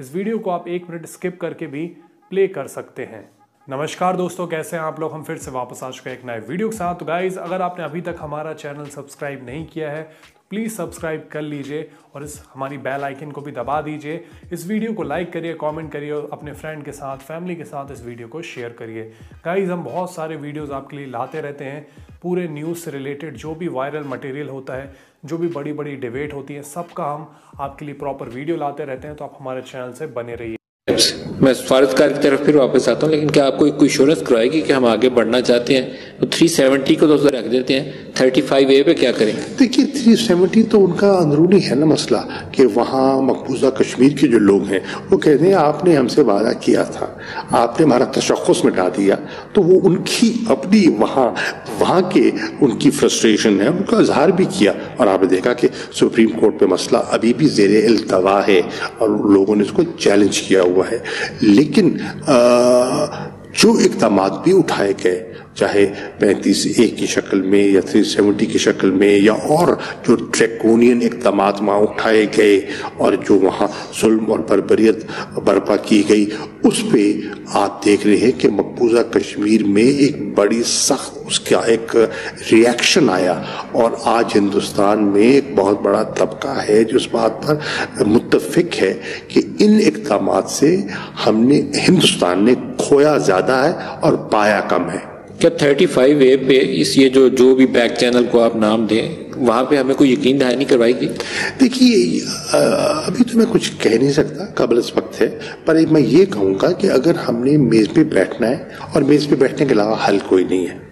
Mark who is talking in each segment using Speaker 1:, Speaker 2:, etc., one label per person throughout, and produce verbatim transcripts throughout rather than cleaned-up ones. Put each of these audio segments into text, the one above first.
Speaker 1: इस वीडियो को आप एक मिनट स्किप करके भी प्ले कर सकते हैं। नमस्कार दोस्तों, कैसे हैं आप लोग। हम फिर से वापस आ चुके हैं एक नए वीडियो के साथ। तो गाइज, अगर आपने अभी तक हमारा चैनल सब्सक्राइब नहीं किया है तो प्लीज़ सब्सक्राइब कर लीजिए और इस हमारी बेल आइकन को भी दबा दीजिए। इस वीडियो को लाइक करिए, कमेंट करिए और अपने फ्रेंड के साथ, फैमिली के साथ इस वीडियो को शेयर करिए। गाइज, हम बहुत सारे वीडियोस आपके लिए लाते रहते हैं, पूरे न्यूज़ से रिलेटेड जो भी वायरल मटेरियल होता है, जो भी बड़ी बड़ी डिबेट होती है, सबका हम आपके लिए प्रॉपर वीडियो लाते रहते हैं। तो आप हमारे चैनल से बने रहिए।
Speaker 2: मैं फारजकार की तरफ फिर वापस आता हूँ, लेकिन क्या आपको कोई एश्योरेंस करवाएगी कि हम आगे बढ़ना चाहते हैं? तो तीन सौ सत्तर को तो रख देते हैं, पैंतीस ए पे क्या करेंगे?
Speaker 3: देखिए, तीन सौ सत्तर तो उनका अंदरूनी है ना मसला, कि वहाँ मकबूजा कश्मीर के जो लोग हैं वो कहते हैं आपने हमसे वादा किया था, आपने हमारा तशख़्ख़ुस मिटा दिया। तो वो उनकी अपनी वहाँ वहाँ के उनकी फ्रस्ट्रेशन है, उनका इजहार भी किया। और आपने देखा कि सुप्रीम कोर्ट पे मसला अभी भी ज़ेरे इल्तवा है और लोगों ने इसको चैलेंज किया हुआ है। लेकिन आ, जो इक़दाम भी उठाए गए, चाहे पैंतीस ए की शक्ल में या तीन सौ सत्तर की शक्ल में, या और जो ड्रैकोनियन इक़दाम वहाँ उठाए गए और जो वहाँ जुल्म और बर्बरियत बर्पा की गई, उस पे आप देख रहे हैं कि मकबूजा कश्मीर में एक बड़ी सख्त उसका एक रिएक्शन आया। और आज हिंदुस्तान में एक बहुत बड़ा तबका है जो इस बात पर मुत्तफिक है कि इन इक़दाम से हमने हिंदुस्तान ने खोया ज़्यादा है और पाया कम है।
Speaker 2: क्या पैंतीस ए पे इस ये जो जो भी बैक चैनल को आप नाम दें, वहाँ पे हमें कोई यकीन दहानी करवाएगी?
Speaker 3: देखिए, अभी तो मैं कुछ कह नहीं सकता, कबल इस वक्त है। पर मैं ये कहूँगा कि अगर हमने मेज़ पे बैठना है, और मेज़ पे बैठने के अलावा हल कोई नहीं है,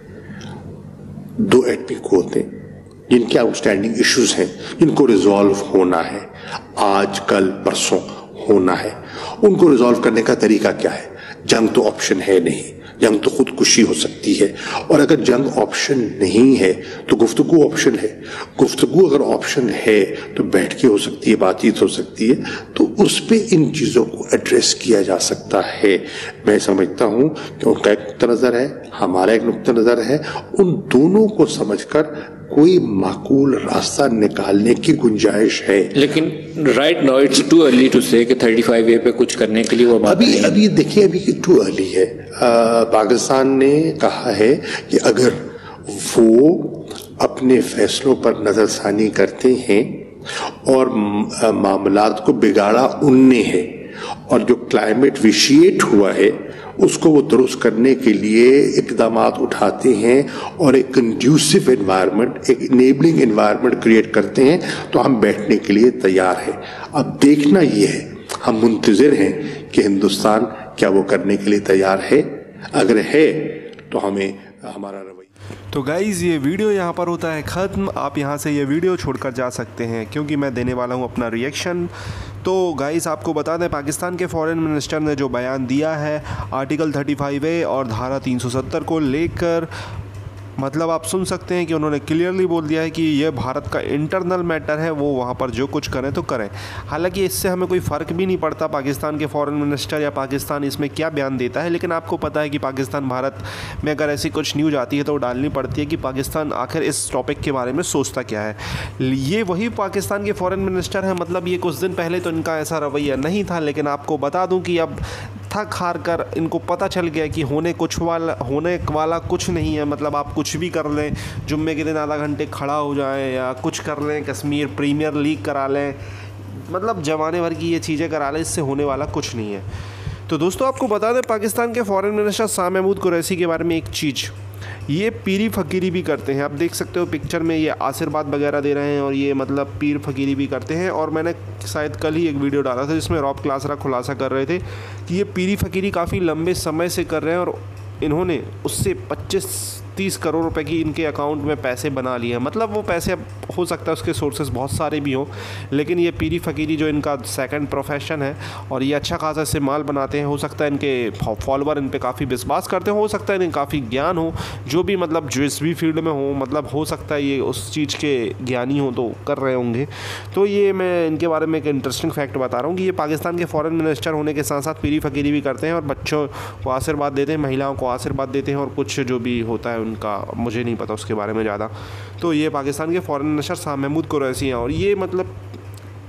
Speaker 3: दो एडमी कोर्ट हैं जिनके आउटस्टैंडिंग इश्यूज हैं, जिनको रिजॉल्व होना है, आज कल परसों होना है। उनको रिजॉल्व करने का तरीका क्या है? जंग तो ऑप्शन है नहीं, जंग तो खुदकुशी हो सकती है। और अगर जंग ऑप्शन नहीं है तो गुफ्तगू ऑप्शन है। गुफ्तगू अगर ऑप्शन है तो बैठ के हो सकती है, बातचीत हो सकती है, तो उस पे इन चीज़ों को एड्रेस किया जा सकता है। मैं समझता हूँ कि उनका एक नुक्ता नज़र है, हमारा एक नुक्ता नज़र है। उन दोनों को समझकर कोई माकूल रास्ता निकालने की गुंजाइश है।
Speaker 2: लेकिन right now it's too early to say कि पैंतीस ए पे कुछ करने के लिए वो बात
Speaker 3: अभी अभी देखिए, अभी टू अर्ली है। पाकिस्तान ने कहा है कि अगर वो अपने फैसलों पर नज़रसानी करते हैं और मामलात को बिगाड़ा उनने है, और जो क्लाइमेट विशिएट हुआ है उसको वो दुरुस्त करने के लिए इक़दाम उठाते हैं और एक कंड्यूसिव एनवायरनमेंट, एक इनेबलिंग एनवायरनमेंट क्रिएट करते हैं, तो हम बैठने के लिए तैयार हैं। अब देखना ये है, हम मुंतज़िर हैं कि हिंदुस्तान क्या वो करने के लिए तैयार है। अगर है तो हमें हमारा रवैया।
Speaker 4: तो गाइज़, ये वीडियो यहाँ पर होता है ख़त्म। आप यहाँ से ये वीडियो छोड़कर जा सकते हैं क्योंकि मैं देने वाला हूँ अपना रिएक्शन। तो गाइज़, आपको बता दें, पाकिस्तान के फॉरेन मिनिस्टर ने जो बयान दिया है आर्टिकल पैंतीस ए और धारा तीन सौ सत्तर को लेकर, मतलब आप सुन सकते हैं कि उन्होंने क्लियरली बोल दिया है कि ये भारत का इंटरनल मैटर है, वो वहाँ पर जो कुछ करें तो करें। हालांकि इससे हमें कोई फ़र्क भी नहीं पड़ता पाकिस्तान के फॉरेन मिनिस्टर या पाकिस्तान इसमें क्या बयान देता है, लेकिन आपको पता है कि पाकिस्तान भारत में अगर ऐसी कुछ न्यूज़ आती है तो डालनी पड़ती है कि पाकिस्तान आखिर इस टॉपिक के बारे में सोचता क्या है। ये वही पाकिस्तान के फॉरेन मिनिस्टर हैं, मतलब ये कुछ दिन पहले तो इनका ऐसा रवैया नहीं था, लेकिन आपको बता दूँ कि अब थक हार कर इनको पता चल गया कि होने कुछ वाला होने वाला कुछ नहीं है। मतलब आप कुछ भी कर लें, जुम्मे के दिन आधा घंटे खड़ा हो जाएं या कुछ कर लें, कश्मीर प्रीमियर लीग करा लें, मतलब जमाने भर की ये चीज़ें करा लें, इससे होने वाला कुछ नहीं है। तो दोस्तों, आपको बता दें, पाकिस्तान के फॉरेन मिनिस्टर शाह महमूद कुरैशी के बारे में एक चीज़, ये पीरी फ़कीरी भी करते हैं। आप देख सकते हो पिक्चर में, ये आशीर्वाद वगैरह दे रहे हैं और ये मतलब पीर फ़कीरी भी करते हैं। और मैंने शायद कल ही एक वीडियो डाला था जिसमें रॉब क्लासरा खुलासा कर रहे थे कि ये पीरी फ़कीरी काफ़ी लंबे समय से कर रहे हैं और इन्होंने उससे पच्चीस तीस करोड़ रुपए की इनके अकाउंट में पैसे बना लिए हैं। मतलब वो पैसे हो सकता है उसके सोर्सेज बहुत सारे भी हों, लेकिन ये पीरी फ़कीरी जो इनका सेकंड प्रोफेशन है और ये अच्छा खासा इससे माल बनाते हैं। हो सकता है इनके फॉलोवर इन पे काफ़ी विश्वास करते हो, हो सकता है इन्हें काफ़ी ज्ञान हो, जो भी मतलब जिस भी फील्ड में हो, मतलब हो सकता है ये उस चीज़ के ज्ञानी हो तो कर रहे होंगे। तो ये मैं इनके बारे में एक इंटरेस्टिंग फैक्ट बता रहा हूँ कि ये पाकिस्तान के फॉरेन मिनिस्टर होने के साथ साथ पीरी फ़कीरी भी करते हैं और बच्चों को आशीर्वाद देते हैं, महिलाओं को आशीर्वाद देते हैं और कुछ जो भी होता है उनका मुझे नहीं पता उसके बारे में ज़्यादा। तो ये पाकिस्तान के फॉरेन मिनिस्टर शाह महमूद कुरैशी हैं और ये मतलब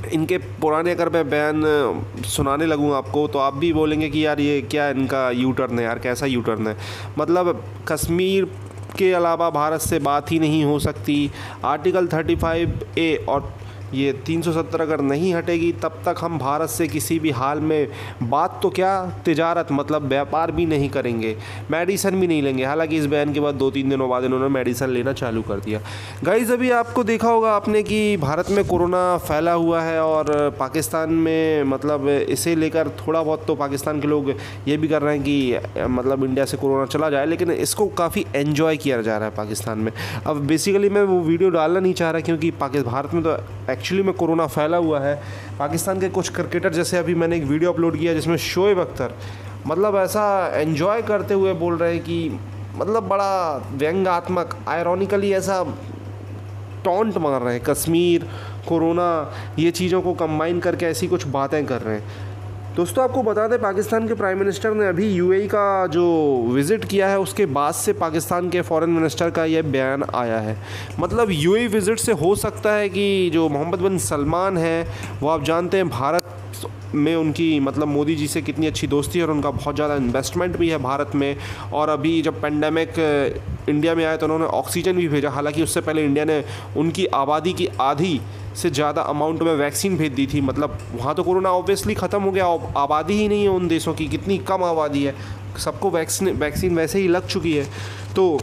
Speaker 4: इनके पुराने अगर मैं बयान सुनाने लगूँ आपको तो आप भी बोलेंगे कि यार ये क्या इनका यू टर्न है, यार कैसा यू टर्न है। मतलब कश्मीर के अलावा भारत से बात ही नहीं हो सकती। आर्टिकल थर्टी फाइव ए और ये तीन सौ सत्तर अगर नहीं हटेगी तब तक हम भारत से किसी भी हाल में बात तो क्या, तिजारत मतलब व्यापार भी नहीं करेंगे, मेडिसिन भी नहीं लेंगे। हालांकि इस बयान के बाद दो तीन दिनों बाद इन्होंने मेडिसिन लेना चालू कर दिया। गाइस अभी आपको देखा होगा आपने कि भारत में कोरोना फैला हुआ है और पाकिस्तान में मतलब इसे लेकर थोड़ा बहुत तो पाकिस्तान के लोग ये भी कर रहे हैं कि मतलब इंडिया से कोरोना चला जाए, लेकिन इसको काफ़ी एन्जॉय किया जा रहा है पाकिस्तान में। अब बेसिकली मैं वो वीडियो डालना नहीं चाह रहा क्योंकि पाकिस्तान भारत में तो एक्चुअली में कोरोना फैला हुआ है। पाकिस्तान के कुछ क्रिकेटर, जैसे अभी मैंने एक वीडियो अपलोड किया जिसमें शोएब अख्तर मतलब ऐसा एंजॉय करते हुए बोल रहे हैं कि मतलब बड़ा व्यंग्यात्मक आयरॉनिकली ऐसा टॉन्ट मार रहे हैं, कश्मीर कोरोना ये चीज़ों को कंबाइन करके ऐसी कुछ बातें कर रहे हैं। दोस्तों आपको बता दें पाकिस्तान के प्राइम मिनिस्टर ने अभी यूएई का जो विज़िट किया है उसके बाद से पाकिस्तान के फॉरेन मिनिस्टर का यह बयान आया है। मतलब यूएई विज़िट से हो सकता है कि जो मोहम्मद बिन सलमान है वो आप जानते हैं भारत में उनकी मतलब मोदी जी से कितनी अच्छी दोस्ती है और उनका बहुत ज़्यादा इन्वेस्टमेंट भी है भारत में। और अभी जब पेंडेमिक इंडिया में आया तो उन्होंने ऑक्सीजन भी भेजा। हालांकि उससे पहले इंडिया ने उनकी आबादी की आधी से ज़्यादा अमाउंट में वैक्सीन भेज दी थी। मतलब वहाँ तो कोरोना ऑब्वियसली ख़त्म हो गया, आबादी ही नहीं है उन देशों की, कितनी कम आबादी है, सबको वैक्सीन वैक्सीन वैसे ही लग चुकी है। तो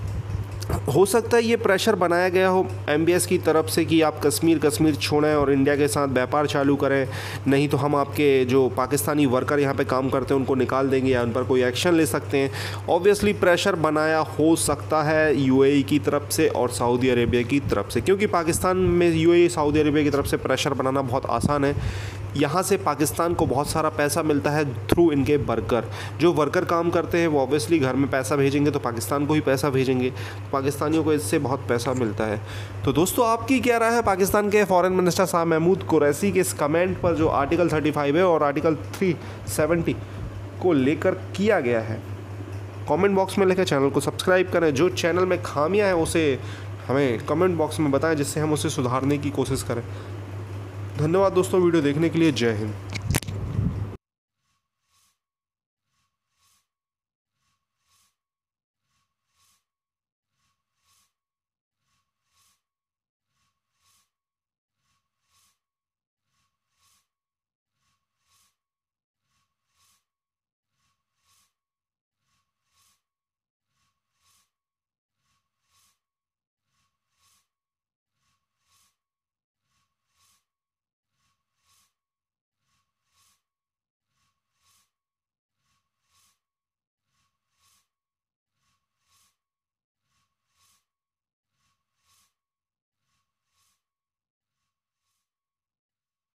Speaker 4: हो सकता है ये प्रेशर बनाया गया हो एमबीएस की तरफ से कि आप कश्मीर कश्मीर छोड़ें और इंडिया के साथ व्यापार चालू करें, नहीं तो हम आपके जो पाकिस्तानी वर्कर यहाँ पे काम करते हैं उनको निकाल देंगे या उन पर कोई एक्शन ले सकते हैं। ऑब्वियसली प्रेशर बनाया हो सकता है यूएई की तरफ से और सऊदी अरेबिया की तरफ से, क्योंकि पाकिस्तान में यूएई सऊदी अरेबिया की तरफ से प्रेशर बनाना बहुत आसान है। यहाँ से पाकिस्तान को बहुत सारा पैसा मिलता है थ्रू इनके वर्कर, जो वर्कर काम करते हैं वो ऑब्वियसली घर में पैसा भेजेंगे तो पाकिस्तान को ही पैसा भेजेंगे, पाकिस्तानियों को इससे बहुत पैसा मिलता है। तो दोस्तों आपकी क्या राय है पाकिस्तान के फॉरेन मिनिस्टर शाह महमूद कुरैशी के इस कमेंट पर जो आर्टिकल थर्टी फाइव है और आर्टिकल थ्री सेवेंटी को लेकर किया गया है? कमेंट बॉक्स में लिखें, चैनल को सब्सक्राइब करें, जो चैनल में खामियां हैं उसे हमें कमेंट बॉक्स में बताएं जिससे हम उसे सुधारने की कोशिश करें। धन्यवाद दोस्तों वीडियो देखने के लिए। जय हिंद।